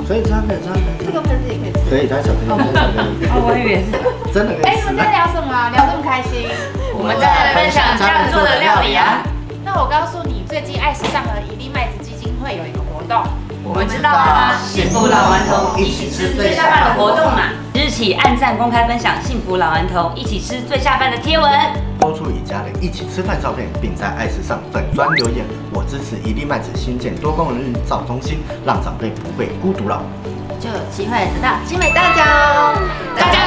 可以穿，可以穿， 这个盆子也可以吃。 可以，它小朋友， 哦，我以为是真的可以吃。 我们在聊什么啊？聊这么开心？ 我们在分享家人做的料理啊。 那我告诉你，最近爱时尚和一粒麦子基金会有一个活动。 我们知道啊，幸福老顽童一起吃最下饭的活动嘛，即日起按赞公开分享幸福老顽童一起吃最下饭的贴文， 播出与家人一起吃饭照片，并在爱时尚粉专留言，我支持一粒麦子新建多功能日照中心，让长辈不会孤独老， 就有机会得到精美大奖哦！大家